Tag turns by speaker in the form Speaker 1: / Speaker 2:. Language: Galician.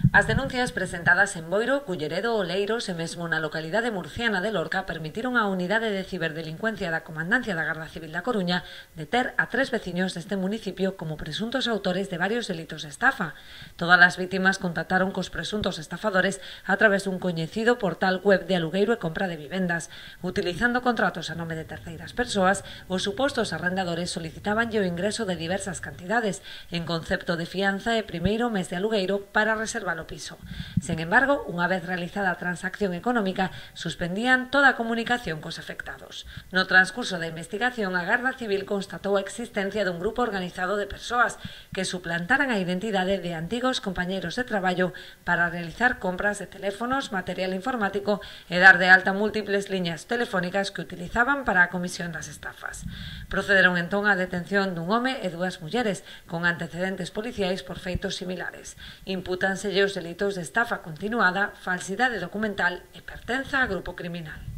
Speaker 1: As denuncias presentadas en Boiro, Culleredo, Oleiros e mesmo na localidade murciana de Lorca permitiron á unidade de ciberdelincuencia da Comandancia da Garda Civil da Coruña deter a 3 veciños deste municipio como presuntos autores de varios delitos de estafa. Todas as vítimas contactaron cos presuntos estafadores a través dun coñecido portal web de alugueiro e compra de vivendas. Utilizando contratos a nome de terceiras persoas, os supostos arrendadores solicitabanlle o ingreso de diversas cantidades en concepto de fianza e primeiro mes de alugueiro para reservar o piso. Sen embargo, unha vez realizada a transacción económica, suspendían toda a comunicación cos afectados. No transcurso da investigación, a Garda Civil constatou a existencia dun grupo organizado de persoas que suplantaran a identidade de antigos compañeiros de traballo para realizar compras de teléfonos, material informático e dar de alta múltiples liñas telefónicas que utilizaban para a comisión das estafas. Procederon entón á detención dun home e dúas mulleres con antecedentes policiais por feitos similares. Impútanselle os delitos de estafa continuada, falsidade documental e pertenza a grupo criminal.